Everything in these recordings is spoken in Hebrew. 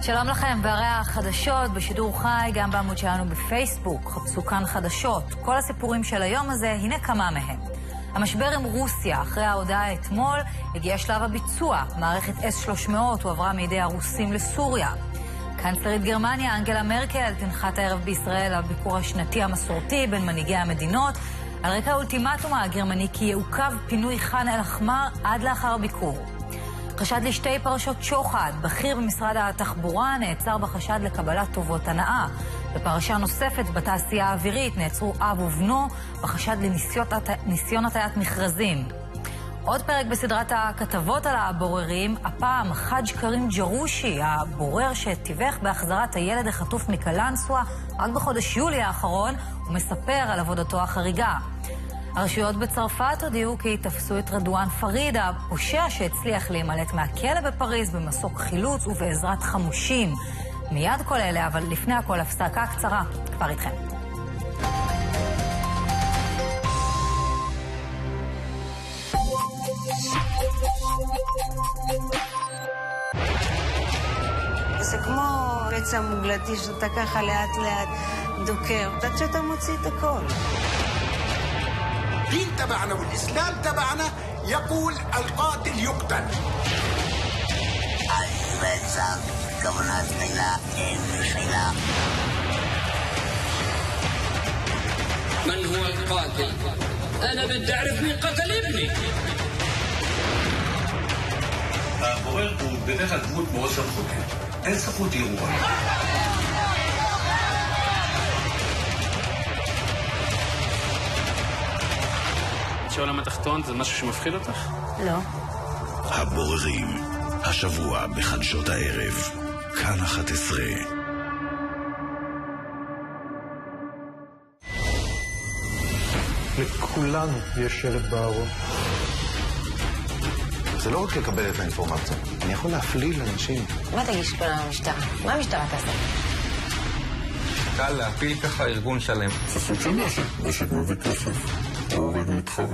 שלום לכם, והרי החדשות בשידור חי גם בעמוד שלנו בפייסבוק, חפשו כאן חדשות. כל הסיפורים של היום הזה, הנה כמה מהם. המשבר עם רוסיה, אחרי ההודעה אתמול, הגיע שלב הביצוע. מערכת S-300 הועברה מידי הרוסים לסוריה. קנצלרית גרמניה, אנגלה מרקל, תנחת הערב בישראל הביקור השנתי המסורתי בין מנהיגי המדינות, על רקע האולטימטום הגרמני כי יעוכב פינוי ח'אן אל-אחמר עד לאחר הביקור. חשד לשתי פרשות שוחד, בכיר במשרד התחבורה נעצר בחשד לקבלת טובות הנאה. בפרשה נוספת בתעשייה האווירית נעצרו אב ובנו בחשד לניסיון הטיית מכרזים. עוד פרק בסדרת הכתבות על הבוררים, הפעם חאג' כרים ג'רושי, הבורר שתיווך בהחזרת הילד החטוף מקלנסווה רק בחודש יולי האחרון, ומספר על עבודתו החריגה. הרשויות בצרפת הודיעו כי תפסו את רדואן פריד, הפושע שהצליח להימלט מהכלא בפריז במסוק חילוץ ובעזרת חמושים. מיד כל אלה, אבל לפני הכל הפסקה קצרה. כבר איתכם. זה כמו פצע מוגלתי שאתה ככה לאט לאט דוקר, עד שאתה מוציא את הכל. الدين تبعنا والإسلام تبعنا يقول القاتل يقتل. الرצח, כוונה תחילה, אין מחילה. من هو القاتل؟ أنا بدي أعرف مين قتل ابني. הבורר הוא בדרך כלל דמות מאוד סמכותית. אין סמכות אירוע. העולם התחתון זה משהו שמפחיד אותך? לא. הבוררים, השבוע בחדשות הערב, כאן 11. לכולנו יש שלט בארון. זה לא רק לקבל את האינפורמציה, אני יכול להפליל לאנשים. מה תגיש פה למשטרה? מה המשטרה תעשה? קל להפיל ככה ארגון שלם. זה סוג של נשק מביא כסף. הוריד מתחרה.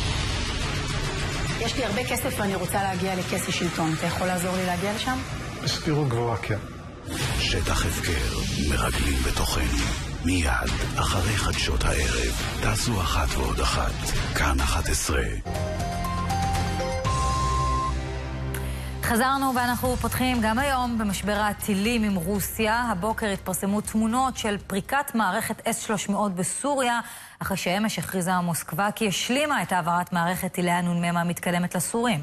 יש לי הרבה כסף ואני רוצה להגיע לכס השלטון. אתה יכול לעזור לי להגיע לשם? הסתירו גבוהה, כן. שטח הפקר, מרגלים בתוכנו. מיד, אחרי חדשות הערב, תעשו אחת ועוד אחת. כאן 11. חזרנו ואנחנו פותחים גם היום במשבר הטילים עם רוסיה. הבוקר התפרסמו תמונות של פריקת מערכת S-300 בסוריה, אחרי שאמש הכריזה מוסקבה כי השלימה את העברת מערכת טילי הנ"מ המתקדמת לסורים.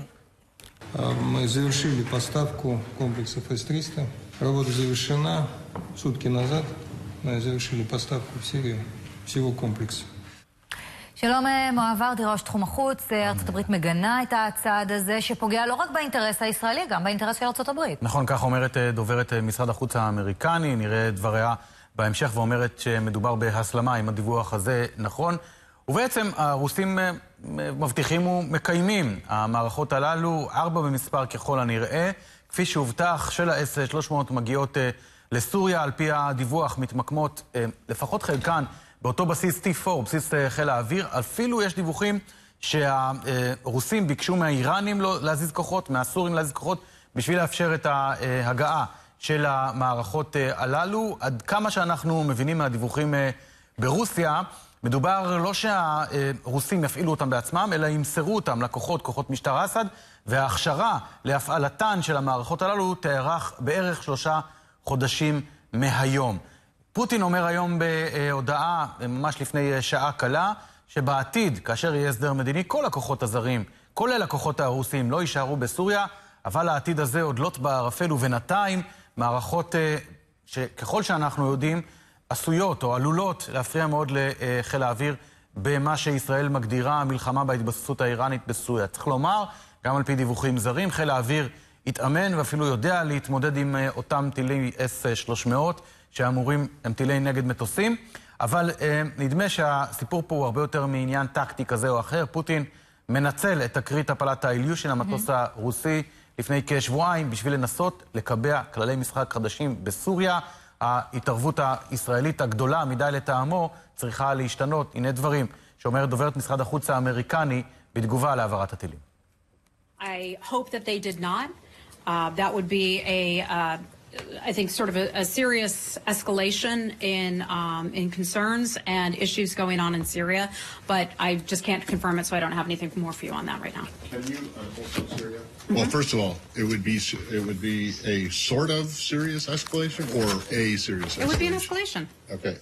Мы завершили поставку комплексов С-300. Работа завершена. Сутки назад мы завершили поставку в Сирию всего комплекса. שלום מועבר, ראש תחום החוץ. ארצות הברית מגנה את הצעד הזה שפוגע לא רק באינטרס הישראלי, גם באינטרס של ארצות הברית. נכון, כך אומרת דוברת משרד החוץ האמריקני, נראה דבריה בהמשך ואומרת שמדובר בהסלמה עם הדיווח הזה נכון. ובעצם הרוסים מבטיחים ומקיימים המערכות הללו, 4 במספר ככל הנראה, כפי שהובטח של ה-S-300 מגיעות לסוריה, על פי הדיווח מתמקמות לפחות חלקן, באותו בסיס T4, בסיס חיל האוויר. אפילו יש דיווחים שהרוסים ביקשו מהאיראנים להזיז כוחות, מהסורים להזיז כוחות, בשביל לאפשר את ההגעה של המערכות הללו. עד כמה שאנחנו מבינים מהדיווחים ברוסיה, מדובר לא שהרוסים יפעילו אותם בעצמם, אלא ימסרו אותם לכוחות, כוחות משטר אסד, וההכשרה להפעלתן של המערכות הללו תארך בערך 3 חודשים מהיום. פוטין אומר היום בהודעה, ממש לפני שעה קלה, שבעתיד, כאשר יהיה הסדר מדיני, כל הכוחות הזרים, כולל הכוחות הרוסים, לא יישארו בסוריה, אבל העתיד הזה עוד לוט בערפל, ובינתיים מערכות שככל שאנחנו יודעים, עשויות או עלולות להפריע מאוד לחיל האוויר במה שישראל מגדירה המלחמה בהתבססות האיראנית בסוריה. צריך לומר, גם על פי דיווחים זרים, חיל האוויר התאמן ואפילו יודע להתמודד עם אותם טילי S-300, שאמורים, הם טילי נגד מטוסים, אבל נדמה שהסיפור פה הוא הרבה יותר מעניין טקטי כזה או אחר. פוטין מנצל את תקרית הפלת האיליושין, המטוס הרוסי, לפני כשבועיים, בשביל לנסות לקבע כללי משחק חדשים בסוריה. ההתערבות הישראלית הגדולה מדי לטעמו צריכה להשתנות. הנה דברים שאומרת דוברת משרד החוץ האמריקני בתגובה להעברת הטילים. I hope that they did not. That would be I think, sort of a serious escalation in concerns and issues going on in Syria, but I just can't confirm it, so I don't have anything more for you on that right now. Can you also Syria? Well, first of all, it would be a sort of serious escalation or a serious escalation? It would be an escalation. Okay.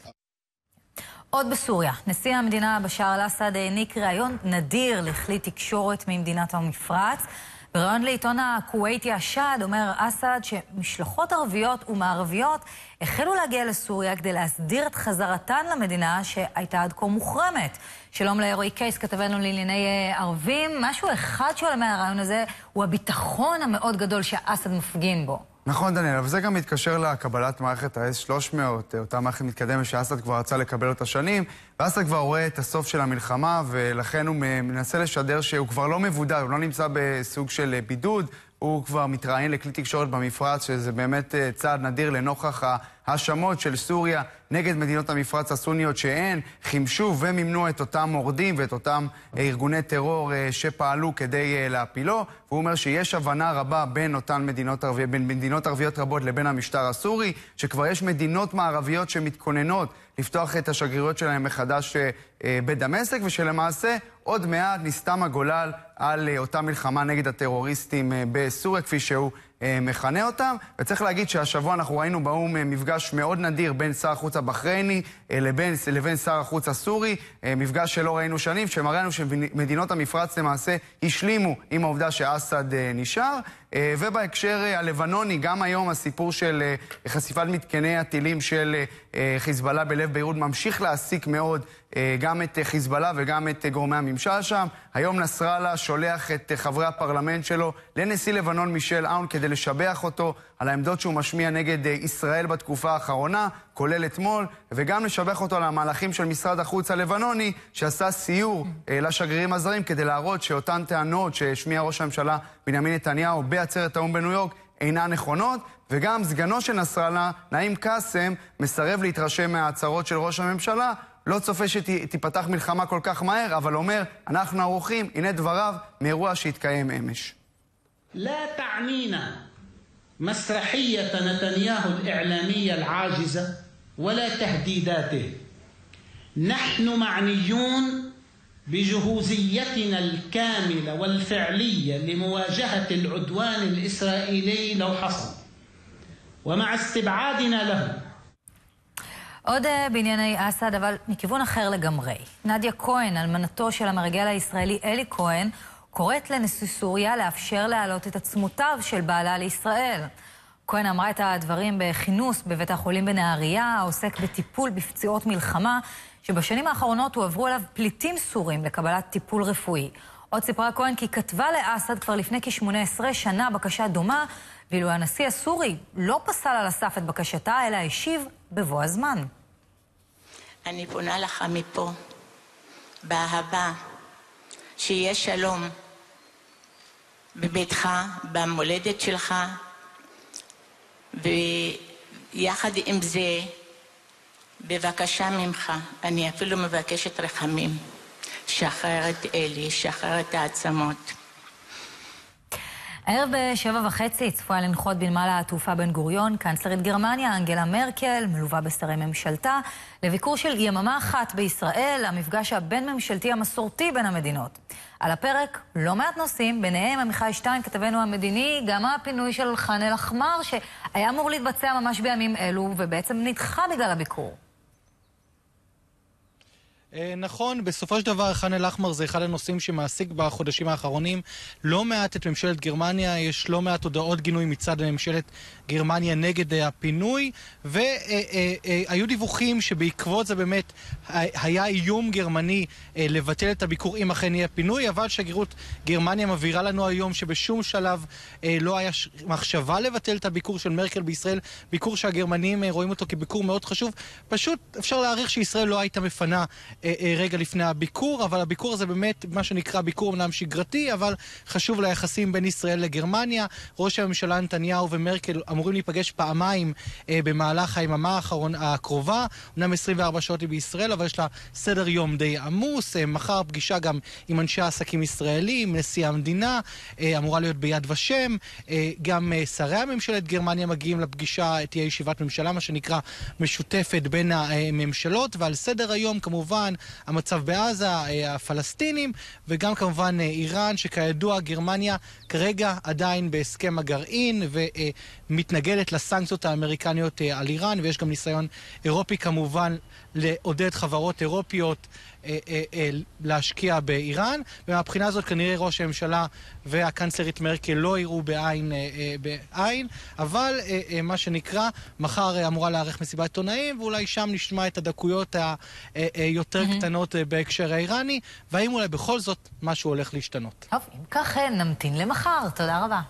עוד בסוריה, נשיא המדינה בשאר אל-אסד העניק ראיון נדיר לכלי תקשורת ממדינת המפרץ. בראיון לעיתון הכווייתי השד אומר אסד שמשלחות ערביות ומערביות החלו להגיע לסוריה כדי להסדיר את חזרתן למדינה שהייתה עד כה מוחרמת. שלום לאירועי קייס, כתבנו לענייני ערבים. משהו אחד שעולה מהרעיון הזה הוא הביטחון המאוד גדול שאסד מפגין בו. נכון דניאל, אבל זה גם מתקשר לקבלת מערכת ה-S300, אותה מערכת מתקדמת שאסד כבר רצה לקבל אותה שנים, ואסד כבר רואה את הסוף של המלחמה, ולכן הוא מנסה לשדר שהוא כבר לא מבודד, הוא לא נמצא בסוג של בידוד, הוא כבר מתראיין לכלי תקשורת במפרץ, שזה באמת צעד נדיר לנוכח ההאשמות של סוריה נגד מדינות המפרץ הסוניות שהן חימשו ומימנו את אותם מורדים ואת אותם ארגוני טרור שפעלו כדי להפילו. והוא אומר שיש הבנה רבה בין אותן מדינות ערביות רבות לבין המשטר הסורי, שכבר יש מדינות מערביות שמתכוננות לפתוח את השגרירויות שלהם מחדש בדמשק, ושלמעשה עוד מעט נסתם הגולל על אותה מלחמה נגד הטרוריסטים בסוריה, כפי שהוא מכנה אותם. וצריך להגיד שהשבוע אנחנו ראינו באום מפגש מאוד נדיר בין שר החוץ הבחרייני לבין שר החוץ הסורי, מפגש שלא ראינו שנים, שמראה לנו שמדינות המפרץ למעשה השלימו עם העובדה שאסד נשאר. ובהקשר הלבנוני, גם היום הסיפור של חשיפת מתקני הטילים של חיזבאללה בלב ביירות ממשיך להעסיק מאוד גם את חיזבאללה וגם את גורמי הממשל שם. היום נסראללה שולח את חברי הפרלמנט שלו לנשיא לבנון מישל און כדי לשבח אותו על העמדות שהוא משמיע נגד ישראל בתקופה האחרונה, כולל אתמול, וגם לשבח אותו על המהלכים של משרד החוץ הלבנוני, שעשה סיור לשגרירים הזרים כדי להראות שאותן טענות שהשמיע ראש הממשלה בנימין נתניהו בעצרת האו"ם בניו יורק אינן נכונות. וגם סגנו של נסראללה, נעים קאסם, מסרב להתרשם מההצהרות של ראש הממשלה, לא צופה שתיפתח מלחמה כל כך מהר, אבל אומר, אנחנו ערוכים, הנה דבריו מאירוע שהתקיים אמש. لا تعنينا مسرحية نتنياهو الإعلامية العاجزة ولا تهديداته. نحن معنيون بجهوزيتنا الكاملة والفعلية لمواجهة العدوان الإسرائيلي لو حصل ومع استبعادنا له. עוד בענייני אסד, אבל מכיוון אחר לגמרי. נדיה כהן, אלמנתו של המרגל הישראלי אלי כהן, קוראת לנשיא סוריה לאפשר להעלות את עצמותיו של בעלה לישראל. כהן אמרה את הדברים בכינוס בבית החולים בנהריה, העוסק בטיפול בפציעות מלחמה, שבשנים האחרונות הועברו אליו פליטים סורים לקבלת טיפול רפואי. עוד סיפרה כהן כי כתבה לאסד כבר לפני כ-18 שנה בקשה דומה, ואילו הנשיא הסורי לא פסל על הסף את בקשתה, אלא השיב בבוא הזמן. אני פונה לך מפה, באהבה, שיהיה שלום בביתך, במולדת שלך, ויחד עם זה, בבקשה ממך, אני אפילו מבקשת רחמים, שחרר את אלי, שחרר את העצמות. הערב ב7:30 צפויה לנחות בנמל התעופה בן גוריון קנצלרית גרמניה אנגלה מרקל, מלווה בשרי ממשלתה, לביקור של יממה אחת בישראל, המפגש הבין-ממשלתי המסורתי בין המדינות. על הפרק לא מעט נושאים, ביניהם עמיחי שטיין, כתבנו המדיני, גם הפינוי של ח'אן אל-אחמר, שהיה אמור להתבצע ממש בימים אלו, ובעצם נדחה בגלל הביקור. נכון, בסופו של דבר ח'אן אל-אחמר זה אחד הנושאים שמעסיק בחודשים האחרונים לא מעט את ממשלת גרמניה, יש לא מעט הודעות גינוי מצד ממשלת גרמניה נגד הפינוי, והיו דיווחים שבעקבות זה באמת היה איום גרמני לבטל את הביקור אם אכן יהיה פינוי, אבל שגרירות גרמניה מבהירה לנו היום שבשום שלב לא היה מחשבה לבטל את הביקור של מרקל בישראל, ביקור שהגרמנים רואים אותו כביקור מאוד חשוב, פשוט אפשר להעריך שישראל לא הייתה מפנה רגע לפני הביקור, אבל הביקור הזה באמת מה שנקרא ביקור אמנם שגרתי, אבל חשוב ליחסים בין ישראל לגרמניה. ראש הממשלה נתניהו ומרקל אמורים להיפגש פעמיים במהלך היממה הקרובה, אמנם 24 שעות היא בישראל, אבל יש לה סדר יום די עמוס. מחר פגישה גם עם אנשי העסקים ישראלים, נשיא המדינה, אמורה להיות ביד ושם, גם שרי הממשלת גרמניה מגיעים לפגישה, תהיה ישיבת ממשלה, מה שנקרא משותפת בין הממשלות, ועל סדר היום כמובן המצב בעזה, הפלסטינים, וגם כמובן איראן, שכידוע גרמניה כרגע עדיין בהסכם הגרעין ומתנגדת לסנקציות האמריקניות על איראן, ויש גם ניסיון אירופי כמובן לעודד חברות אירופיות להשקיע באיראן, ומהבחינה הזאת כנראה ראש הממשלה והקנצלרית מרקל לא יראו בעין, אבל מה שנקרא, מחר אמורה לערך מסיבת עיתונאים, ואולי שם נשמע את הדקויות היותר קטנות בהקשר האיראני, והאם אולי בכל זאת משהו הולך להשתנות. טוב, אם כך נמתין למחר. תודה רבה.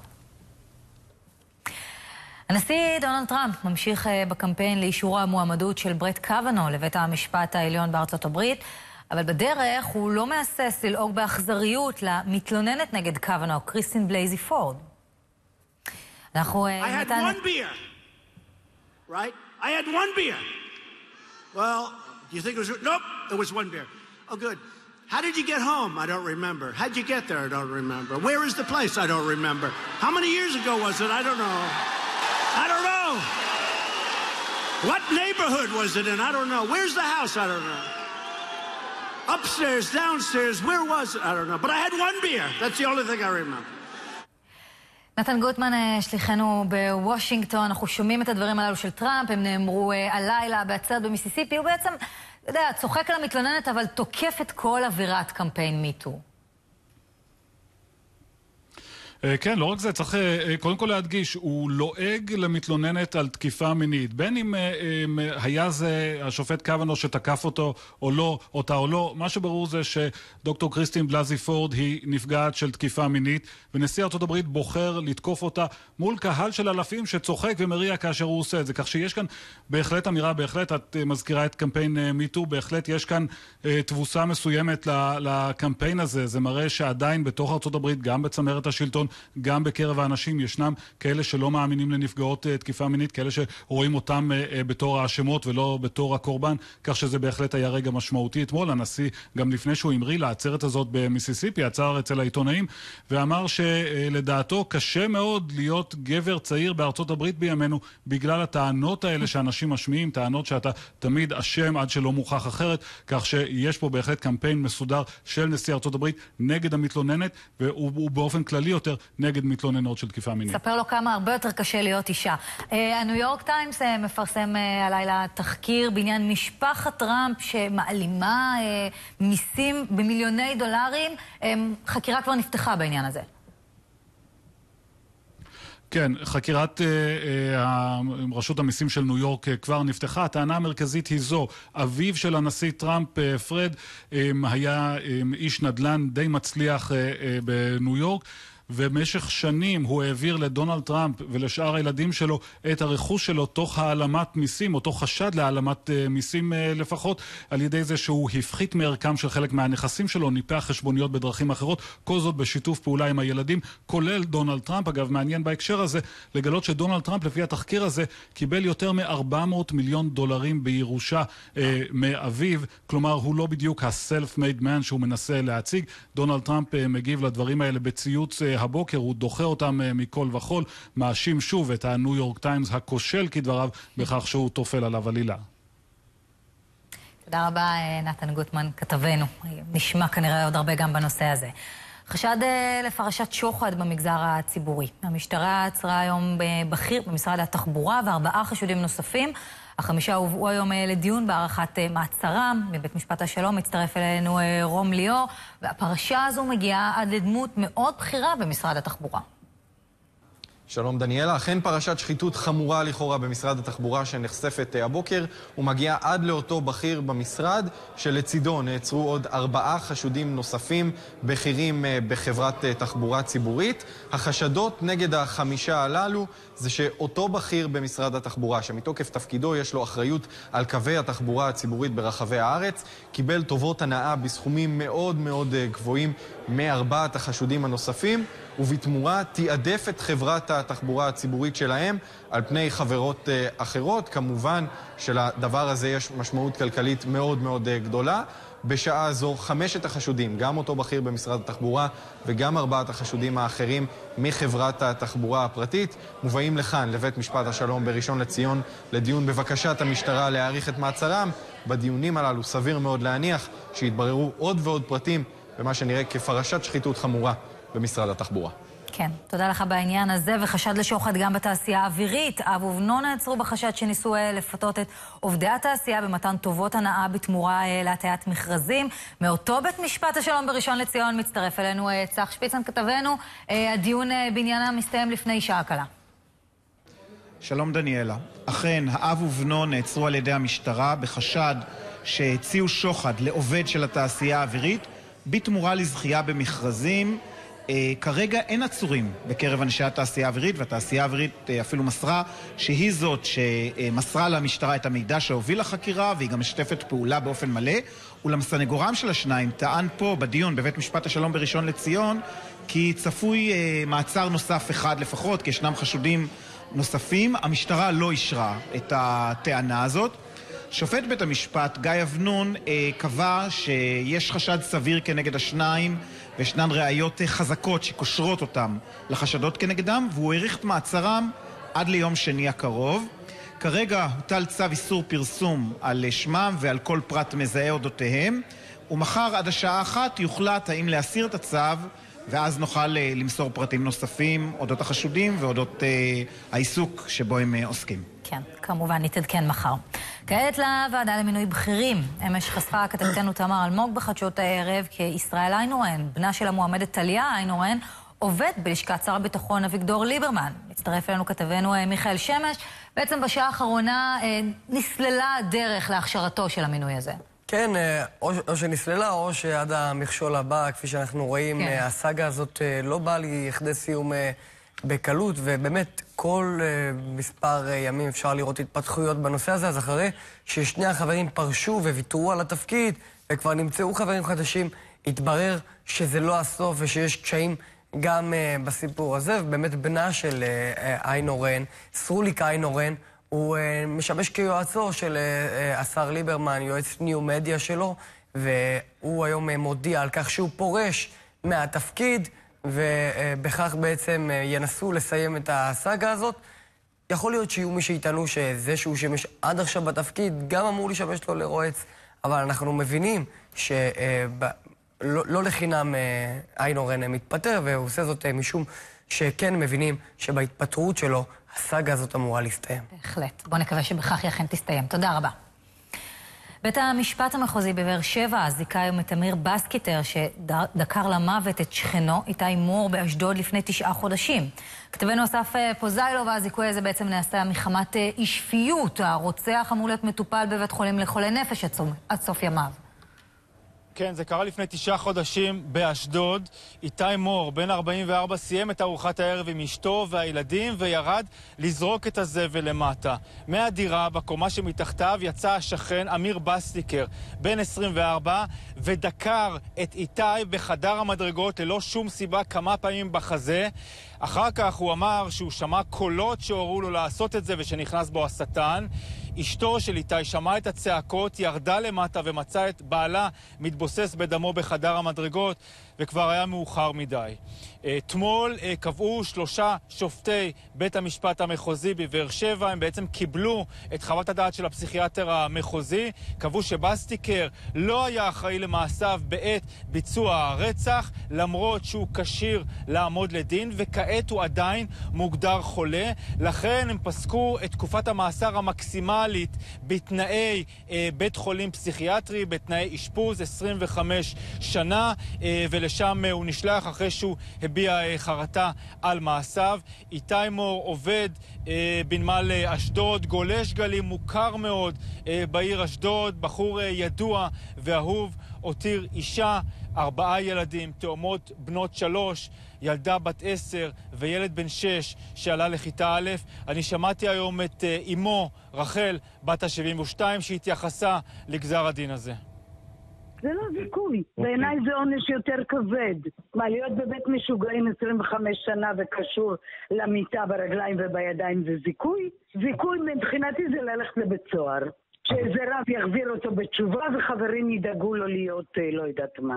הנשיא דונלד טראמפ ממשיך בקמפיין לאישור המועמדות של ברט קאבנו לבית המשפט העליון בארצות הברית, אבל בדרך הוא לא מהסס ללעוג באכזריות למתלוננת נגד קאבנו, קריסטין בלייזי פורד. אנחנו I had one beer, right? I had one beer. Well, do you think it was... Nope, it was one beer. Oh, good. How did you get home? I don't remember. How'd you get there? I don't remember. Where is the place? I don't remember. How many years ago was it? I don't know. I don't know. What neighborhood was it in? I don't know. Where's the house? I don't know. Upstairs, downstairs, where was it? I don't know. But I had one beer. That's the only thing I remember. נתן גוטמן, שליחנו בוושינגטון, אנחנו שומעים את הדברים הללו של טראמפ, הם נאמרו הלילה בעצרת במיסיסיפי, הוא בעצם, אתה יודע, צוחק על המתלוננת, אבל תוקף את כל אווירת קמפיין מיטו. כן, לא רק זה, צריך קודם כל להדגיש, הוא לועג למתלוננת על תקיפה מינית. בין אם היה זה השופט קאבנו שתקף אותו או לא, אותה או לא, מה שברור זה שדוקטור קריסטין בלייזי פורד היא נפגעת של תקיפה מינית, ונשיא ארצות הברית בוחר לתקוף אותה מול קהל של אלפים שצוחק ומריע כאשר הוא עושה את זה. כך שיש כאן בהחלט אמירה, בהחלט את מזכירה את קמפיין מיטו, בהחלט יש כאן תבוסה מסוימת לקמפיין הזה. זה מראה שעדיין בתוך ארצות הברית, גם בצמרת השלטון, גם בקרב האנשים ישנם כאלה שלא מאמינים לנפגעות תקיפה מינית, כאלה שרואים אותם בתור האשמות ולא בתור הקורבן, כך שזה בהחלט היה רגע משמעותי אתמול. הנשיא, גם לפני שהוא המריא לעצרת הזאת במיסיסיפי, עצר אצל העיתונאים ואמר שלדעתו קשה מאוד להיות גבר צעיר בארצות הברית בימינו בגלל הטענות האלה שאנשים משמיעים, טענות שאתה תמיד אשם עד שלא מוכח אחרת, כך שיש פה בהחלט קמפיין מסודר של נשיא ארצות הברית נגד המתלוננת, והוא באופן כללי יותר נגד מתלוננות של תקיפה מינית. ספר לו כמה הרבה יותר קשה להיות אישה. הניו יורק טיימס מפרסם הלילה תחקיר בעניין משפחת טראמפ שמעלימה מיסים במיליוני דולרים. חקירה כבר נפתחה בעניין הזה. כן, חקירת רשות המיסים של ניו יורק כבר נפתחה. הטענה המרכזית היא זו: אביו של הנשיא טראמפ, פרד, היה איש נדל"ן די מצליח בניו יורק, ובמשך שנים הוא העביר לדונלד טראמפ ולשאר הילדים שלו את הרכוש שלו תוך העלמת מיסים, או תוך חשד להעלמת מיסים לפחות, על ידי זה שהוא הפחית מערכם של חלק מהנכסים שלו, ניפח חשבוניות בדרכים אחרות, כל זאת בשיתוף פעולה עם הילדים, כולל דונלד טראמפ. אגב, מעניין בהקשר הזה לגלות שדונלד טראמפ, לפי התחקיר הזה, קיבל יותר מ$400 מיליון בירושה מאביו, כלומר הוא לא בדיוק ה-self-made man שהוא מנסה להציג. דונלד טראמפ מגיב לדברים האלה בציוץ הבוקר, הוא דוחה אותם מכל וכל, מאשים שוב את הניו יורק טיימס הכושל כדבריו בכך שהוא תופל עליו עלילה. תודה רבה נתן גוטמן, כתבנו. נשמע כנראה עוד הרבה גם בנושא הזה. חשד לפרשת שוחד במגזר הציבורי. המשטרה עצרה היום בכיר במשרד התחבורה ו4 חשודים נוספים. 5 הובאו היום לדיון בערכת מעצרם. מבית משפט השלום מצטרף אלינו רום ליאור, והפרשה הזו מגיעה עד לדמות מאוד בכירה במשרד התחבורה. שלום דניאלה, אכן פרשת שחיתות חמורה לכאורה במשרד התחבורה שנחשפת הבוקר ומגיעה עד לאותו בכיר במשרד שלצידו נעצרו עוד 4 חשודים נוספים בכירים בחברת תחבורה ציבורית. החשדות נגד ה5 הללו זה שאותו בכיר במשרד התחבורה שמתוקף תפקידו יש לו אחריות על קווי התחבורה הציבורית ברחבי הארץ קיבל טובות הנאה בסכומים מאוד מאוד גבוהים מ4 החשודים הנוספים ובתמורה תיעדף את חברת התחבורה הציבורית שלהם על פני חברות אחרות. כמובן שלדבר הזה יש משמעות כלכלית מאוד מאוד גדולה. בשעה זו 5 החשודים, גם אותו בכיר במשרד התחבורה וגם 4 החשודים האחרים מחברת התחבורה הפרטית, מובאים לכאן לבית משפט השלום בראשון לציון לדיון בבקשת המשטרה להאריך את מעצרם. בדיונים הללו סביר מאוד להניח שיתבררו עוד ועוד פרטים במה שנראה כפרשת שחיתות חמורה במשרד התחבורה. כן, תודה לך בעניין הזה, וחשד לשוחד גם בתעשייה האווירית. אב ובנו נעצרו בחשד שניסו לפתות את עובדי התעשייה במתן טובות הנאה בתמורה להטיית מכרזים. מאותו בית משפט השלום בראשון לציון מצטרף אלינו צח שפיצן כתבנו. הדיון בעניינה מסתיים לפני שעה קלה. שלום דניאלה. אכן, האב ובנו נעצרו על ידי המשטרה בחשד שהציעו שוחד לעובד של התעשייה האווירית בתמורה לזכייה במכרזים. כרגע אין עצורים בקרב אנשי התעשייה האווירית, והתעשייה האווירית אפילו מסרה שהיא זאת שמסרה למשטרה את המידע שהוביל לחקירה, והיא גם משתפת פעולה באופן מלא. אולם סנגורם של השניים טען פה בדיון בבית משפט השלום בראשון לציון כי צפוי מעצר נוסף אחד לפחות, כי ישנם חשודים נוספים. המשטרה לא אישרה את הטענה הזאת. שופט בית המשפט גיא אבנון קבע שיש חשד סביר כנגד השניים וישנן ראיות חזקות שקושרות אותם לחשדות כנגדם, והוא העריך את מעצרם עד ליום שני הקרוב. כרגע הוטל צו איסור פרסום על שמם ועל כל פרט מזהה אודותיהם, ומחר עד השעה 1 יוחלט האם להסיר את הצו, ואז נוכל למסור פרטים נוספים אודות החשודים ואודות העיסוק שבו הם עוסקים. כן, כמובן נתעדכן מחר. כעת לוועדה למינוי בכירים. אמש חשפה כתבתנו תמר אלמוג בחדשות הערב כי ישראל איינורן, בנה של המועמדת טליה איינורן, עובד בלשכת שר הביטחון אביגדור ליברמן. מצטרף אלינו כתבנו מיכאל שמש. בעצם בשעה האחרונה נסללה הדרך להכשרתו של המינוי הזה. כן, או שנסללה או שעד המכשול הבא, כפי שאנחנו רואים, הסאגה הזאת לא באה לכדי סיום בקלות, ובאמת כל מספר ימים אפשר לראות התפתחויות בנושא הזה. אז אחרי ששני החברים פרשו וויתרו על התפקיד וכבר נמצאו חברים חדשים, התברר שזה לא הסוף ושיש קשיים גם בסיפור הזה. ובאמת בנה של איינורן, סרוליק איינורן, הוא משמש כיועצו של השר ליברמן, יועץ ניו מדיה שלו, והוא היום מודיע על כך שהוא פורש מהתפקיד, ובכך בעצם ינסו לסיים את הסאגה הזאת. יכול להיות שיהיו מי שיטענו שזה שהוא שמש עד עכשיו בתפקיד גם אמור לשמש לו לרועץ, אבל אנחנו מבינים שלא לחינם איינורן מתפטר, והוא עושה זאת משום שכן מבינים שבהתפטרות שלו הסאגה הזאת אמורה להסתיים. בהחלט. בוא נקווה שבכך היא אכן תסתיים. תודה רבה. בית המשפט המחוזי בבאר שבע זיכה היום את אמיר בסקיטר שדקר למוות את שכנו איתי מור באשדוד לפני 9 חודשים. כתבנו אסף פוזיילוב, והזיכוי הזה בעצם נעשה מחמת אי שפיות. הרוצח אמור להיות מטופל בבית חולים לחולי נפש עד סוף ימיו. כן, זה קרה לפני 9 חודשים באשדוד. איתי מור, בן 44, סיים את ארוחת הערב עם אשתו והילדים וירד לזרוק את הזבל למטה. מהדירה, בקומה שמתחתיו, יצא השכן אמיר בסטיקר, בן 24, ודקר את איתי בחדר המדרגות ללא שום סיבה כמה פעמים בחזה. אחר כך הוא אמר שהוא שמע קולות שהורו לו לעשות את זה ושנכנס בו השטן. אשתו של איתי שמעה את הצעקות, ירדה למטה ומצאה את בעלה מתבוסס בדמו בחדר המדרגות, וכבר היה מאוחר מדי. אתמול קבעו 3 שופטי בית המשפט המחוזי בבאר שבע, הם בעצם קיבלו את חוות הדעת של הפסיכיאטר המחוזי, קבעו שבסטיקר לא היה אחראי למעשיו בעת ביצוע הרצח, למרות שהוא כשיר לעמוד לדין, וכעת הוא עדיין מוגדר חולה. לכן הם פסקו את תקופת המאסר המקסימלית בתנאי בית חולים פסיכיאטרי, בתנאי אשפוז, 25 שנה, ולשם הוא נשלח אחרי שהוא הביע חרטה על מעשיו. איתי מור עובד בנמל אשדוד, גולש גלים מוכר מאוד בעיר אשדוד, בחור ידוע ואהוב, הותיר אישה, 4 ילדים, תאומות בנות 3, ילדה בת 10 וילד בן 6 שעלה לכיתה א'. אני שמעתי היום את אמו רחל בת ה-72 שהתייחסה לגזר הדין הזה. זה לא זיכוי. בעיניי זה עונש יותר כבד. מה, להיות בבית משוגעים 25 שנה וקשור למיטה ברגליים ובידיים זה זיכוי? זיכוי מבחינתי זה ללכת לבית סוהר. שאיזה רב יחזיר אותו בתשובה וחברים ידאגו לו להיות לא יודעת מה.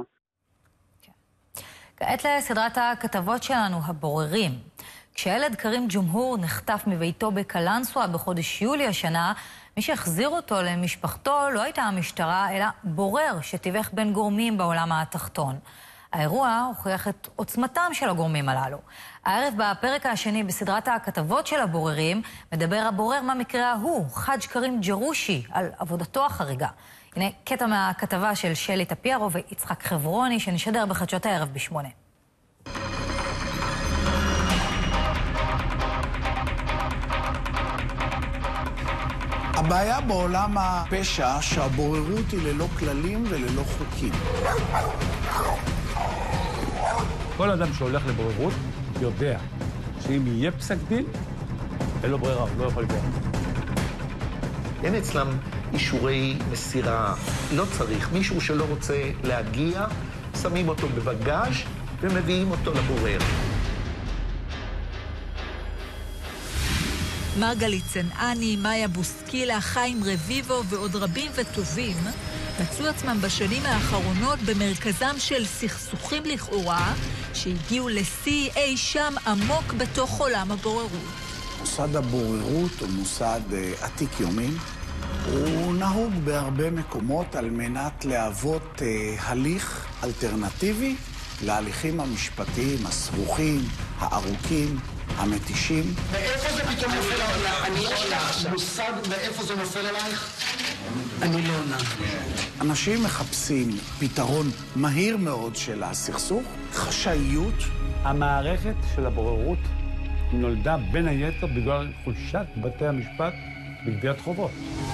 כעת לסדרת הכתבות שלנו, הבוררים. כשהילד קרים ג'ומהור נחטף מביתו בקלנסווה בחודש יולי השנה, מי שהחזיר אותו למשפחתו לא הייתה המשטרה, אלא בורר שתיווך בין גורמים בעולם התחתון. האירוע הוכיח את עוצמתם של הגורמים הללו. הערב בפרק השני בסדרת הכתבות של הבוררים, מדבר הבורר מהמקרה ההוא, חאג' כרים ג'רושי, על עבודתו החריגה. הנה קטע מהכתבה של שלי טפיירו ויצחק חברוני, שנשדר בחדשות הערב ב8. הבעיה בעולם הפשע שהבוררות היא ללא כללים וללא חוקים. כל אדם שהולך לבוררות יודע שאם יהיה פסק דין, אין לו ברירה, הוא לא יכול לבוא. אין אצלם אישורי מסירה, לא צריך. מישהו שלא רוצה להגיע, שמים אותו בבגאז' ומביאים אותו לבורר. מרגלית צנעני, מאיה בוסקילה, חיים רביבו ועוד רבים וטובים מצאו עצמם בשנים האחרונות במרכזם של סכסוכים לכאורה שהגיעו לשיא אי שם עמוק בתוך עולם הבוררות. מוסד הבוררות הוא מוסד עתיק יומין. הוא נהוג בהרבה מקומות על מנת להוות הליך אלטרנטיבי להליכים המשפטיים הסבוכים, הארוכים, המתישים. מאיפה זה פתאום נופל עלייך? אני יש לך מושג מאיפה זה נופל עלייך? אני לא עונה. אנשים מחפשים פתרון מהיר מאוד של הסכסוך, חשאיות. המערכת של הבוררות נולדה בין היתר בגלל חולשת בתי המשפט בגביית חובות.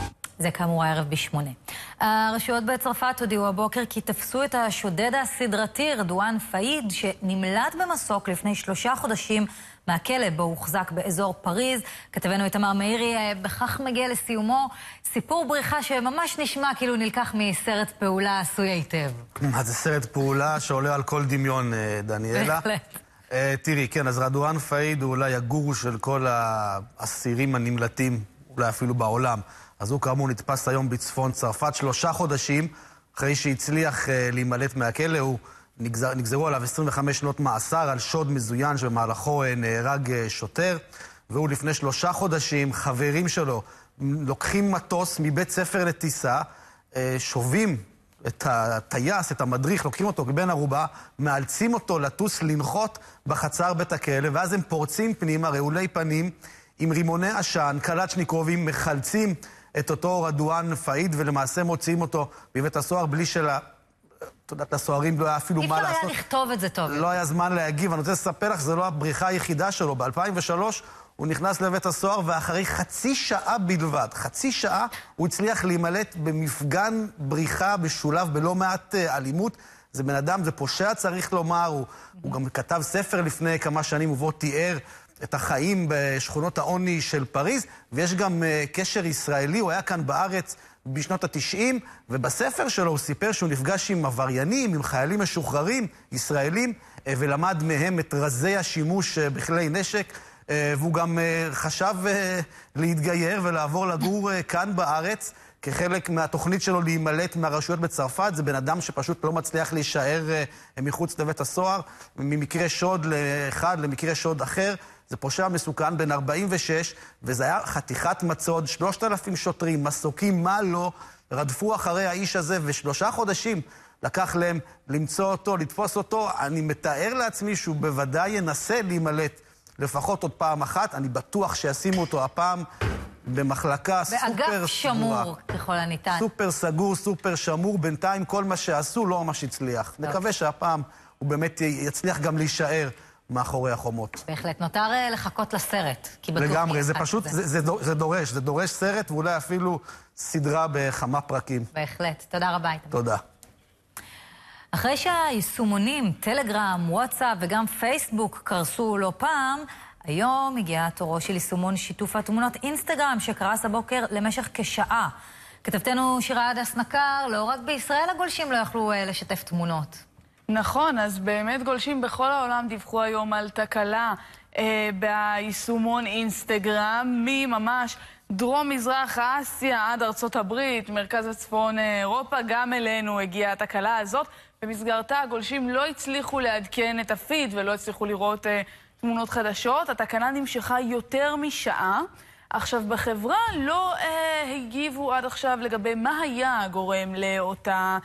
זה כאמור הערב ב8. הרשויות בצרפת הודיעו הבוקר כי תפסו את השודד הסדרתי רדואן פאיד, שנמלט במסוק לפני 3 חודשים מהכלא בו הוחזק באזור פריז. כתבנו איתמר מאירי, בכך מגיע לסיומו סיפור בריחה שממש נשמע כאילו נלקח מסרט פעולה עשוי היטב. זה סרט פעולה שעולה על כל דמיון, דניאלה. בהחלט. תראי, כן, אז רדואן פאיד הוא אולי הגורו של כל האסירים הנמלטים, אולי אפילו בעולם. אז הוא כאמור נתפס היום בצפון צרפת 3 חודשים אחרי שהצליח להימלט מהכלא. נגזרו עליו 25 שנות מאסר על שוד מזוין שבמהלכו נהרג שוטר, והוא לפני 3 חודשים, חברים שלו לוקחים מטוס מבית ספר לטיסה, שובים את הטייס, את המדריך, לוקחים אותו כבן ערובה, מאלצים אותו לטוס לנחות בחצר בית הכלא, ואז הם פורצים פנימה, רעולי פנים, עם רימוני עשן, קלצ'ניקובים, מחלצים את אותו רדואן פאיד, ולמעשה מוציאים אותו בבית הסוהר בלי לסוהרים לא היה אפילו מה לעשות. אי אפשר היה לכתוב את זה טוב. לא היה זמן להגיב. אני רוצה לספר לך, זה לא הבריחה היחידה שלו. ב-2003 הוא נכנס לבית הסוהר, ואחרי 0.5 שעה בלבד, 0.5 שעה, הוא הצליח להימלט במפגן בריחה בשולב בלא מעט אלימות. זה בן אדם, זה פושע צריך לומר. הוא גם כתב ספר לפני כמה שנים, ובו תיאר את החיים בשכונות העוני של פריז, ויש גם קשר ישראלי. הוא היה כאן בארץ בשנות ה-90, ובספר שלו הוא סיפר שהוא נפגש עם עבריינים, עם חיילים משוחררים, ישראלים, ולמד מהם את רזי השימוש בכלי נשק, והוא גם חשב להתגייר ולעבור לגור כאן בארץ, כחלק מהתוכנית שלו להימלט מהרשויות בצרפת. זה בן אדם שפשוט לא מצליח להישאר מחוץ לבית הסוהר, ממקרה שוד לאחד למקרה שוד אחר. זה פושע מסוכן, בן 46, וזה היה חתיכת מצוד, 3,000 שוטרים, מסוקים, מה לא, רדפו אחרי האיש הזה, ו3 חודשים לקח להם למצוא אותו, לתפוס אותו. אני מתאר לעצמי שהוא בוודאי ינסה להימלט לפחות עוד פעם אחת. אני בטוח שישימו אותו הפעם במחלקה סופר סגורה. באגף שמור, ככל הניתן. סופר סגור, סופר שמור. בינתיים כל מה שעשו לא ממש הצליח. נקווה שהפעם הוא באמת יצליח גם להישאר מאחורי החומות. בהחלט, נותר לחכות לסרט. לגמרי, זה פשוט, זה דורש סרט, ואולי אפילו סדרה בכמה פרקים. בהחלט, תודה רבה. תודה. אחרי שהיישומונים, טלגרם, וואטסאפ וגם פייסבוק קרסו לא פעם, היום הגיע תורו של יישומון שיתוף התמונות אינסטגרם שקרס הבוקר למשך כשעה. כתבתנו שירה הדס נקר, לא רק בישראל הגולשים לא יכלו לשתף תמונות. נכון, אז באמת גולשים בכל העולם דיווחו היום על תקלה ביישומון אינסטגרם, מממש דרום-מזרח אסיה עד ארצות הברית, מרכז הצפון אירופה, גם אלינו הגיעה התקלה הזאת. במסגרתה הגולשים לא הצליחו לעדכן את הפיד ולא הצליחו לראות תמונות חדשות. התקלה נמשכה יותר משעה. עכשיו, בחברה לא הגיבו עד עכשיו לגבי מה היה הגורם לאותה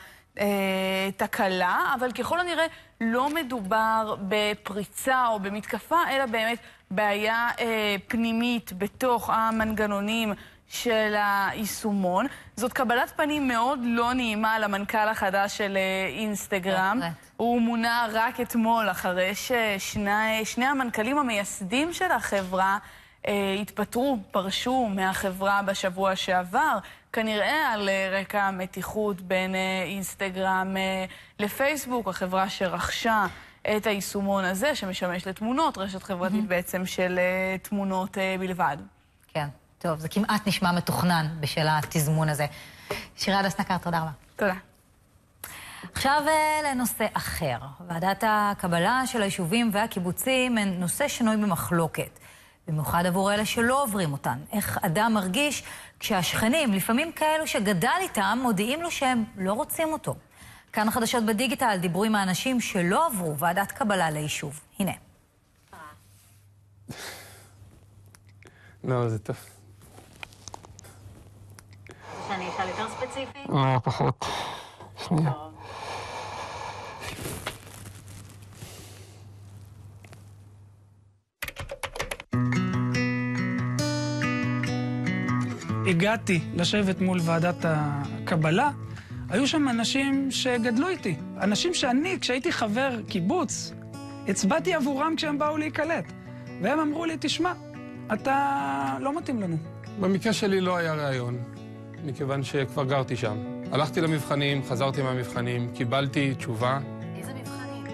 תקלה, אבל ככל הנראה לא מדובר בפריצה או במתקפה, אלא באמת בעיה פנימית בתוך המנגנונים של היישומון. זאת קבלת פנים מאוד לא נעימה למנכ"ל החדש של אינסטגרם. הוא מונה רק אתמול אחרי ששני המנכ"לים המייסדים של החברה התפטרו, פרשו מהחברה בשבוע שעבר, כנראה על רקע מתיחות בין אינסטגרם לפייסבוק, החברה שרכשה את היישומון הזה שמשמש לתמונות, רשת חברתית בעצם של תמונות בלבד. כן, טוב, זה כמעט נשמע מתוכנן בשל התזמון הזה. שירה הדס נקר, תודה רבה. תודה. עכשיו לנושא אחר. ועדת הקבלה של היישובים והקיבוצים הן נושא שנוי במחלוקת. במיוחד עבור אלה שלא עוברים אותן. איך אדם מרגיש כשהשכנים, לפעמים כאלו שגדל איתם, מודיעים לו שהם לא רוצים אותו. כאן חדשות בדיגיטל דיברו עם האנשים שלא עברו ועדת קבלה ליישוב. הנה. לא, זה טוב. שאני אשאל יותר ספציפי? לא, פחות. שנייה. הגעתי לשבת מול ועדת הקבלה, היו שם אנשים שגדלו איתי. אנשים שאני, כשהייתי חבר קיבוץ, הצבעתי עבורם כשהם באו להיקלט. והם אמרו לי, תשמע, אתה לא מתאים לנו. במקרה שלי לא היה רעיון, מכיוון שכבר גרתי שם. הלכתי למבחנים, חזרתי מהמבחנים, קיבלתי תשובה. איזה מבחנים?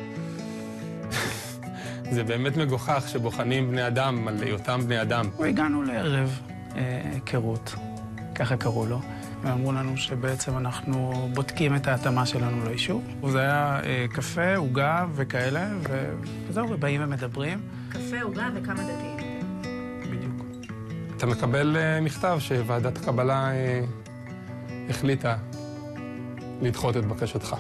זה באמת מגוחך שבוחנים בני אדם על היותם בני אדם. הגענו לערב היכרות, ככה קראו לו. ואמרו לנו שבעצם אנחנו בודקים את ההתאמה שלנו ליישוב. זה היה קפה, עוגה וכאלה, וזהו, ובאים ומדברים. קפה, עוגה וכמה דתיים. בדיוק. אתה מקבל מכתב שוועדת הקבלה החליטה לדחות את בקשתך.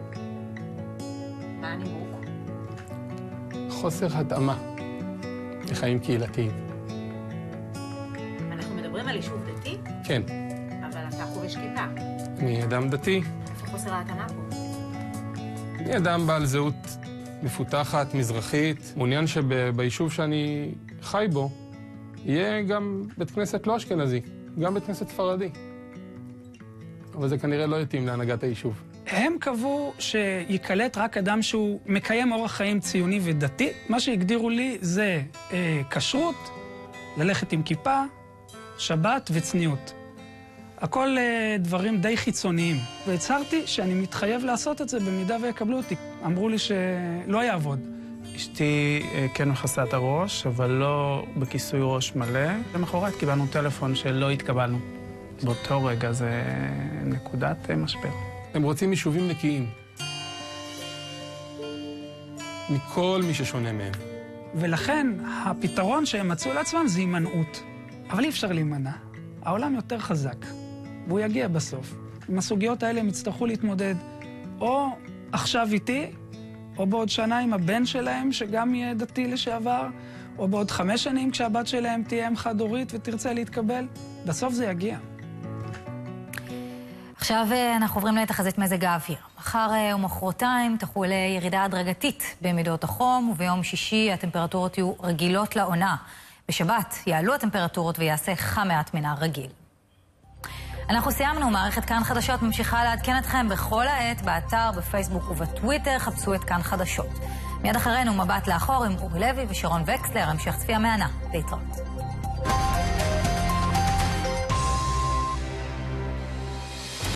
מה הנימוק? חוסר התאמה לחיים קהילתיים. אנחנו מדברים על יישוב דתי? כן. אבל אתה חובש כיפה. אני אדם דתי. איפה חוסר ההתאמה פה? אני אדם בעל זהות מפותחת, מזרחית. מעוניין שביישוב שאני חי בו יהיה גם בית כנסת לא אשכנזי, גם בית כנסת ספרדי. אבל זה כנראה לא יתאים להנהגת היישוב. הם קבעו שיקלט רק אדם שהוא מקיים אורח חיים ציוני ודתי. מה שהגדירו לי זה כשרות, ללכת עם כיפה, שבת וצניעות. הכל דברים די חיצוניים. והצהרתי שאני מתחייב לעשות את זה במידה ויקבלו אותי. אמרו לי שלא יעבוד. אשתי כן מכסה את הראש, אבל לא בכיסוי ראש מלא. למחרת קיבלנו טלפון שלא התקבלנו. באותו רגע זה נקודת משבר. הם רוצים יישובים נקיים. מכל מי ששונה מהם. ולכן הפתרון שהם מצאו לעצמם זה הימנעות. אבל אי אפשר להימנע. העולם יותר חזק, והוא יגיע בסוף. עם הסוגיות האלה הם יצטרכו להתמודד או עכשיו איתי, או בעוד שנה עם הבן שלהם, שגם יהיה דתי לשעבר, או בעוד 5 שנים כשהבת שלהם תהיה אם חד-הורית ותרצה להתקבל. בסוף זה יגיע. עכשיו אנחנו עוברים לתחזית מזג האוויר. מחר ומחרתיים תחול ירידה הדרגתית במידות החום, וביום שישי הטמפרטורות יהיו רגילות לעונה. בשבת יעלו הטמפרטורות ויעשה חם מעט מן הרגיל. אנחנו סיימנו. מערכת כאן חדשות ממשיכה לעדכן אתכם בכל העת, באתר, בפייסבוק ובטוויטר. חפשו את כאן חדשות. מיד אחרינו מבט לאחור עם אורי לוי ושרון וקסלר. המשך צפייה מהנה. להתראות.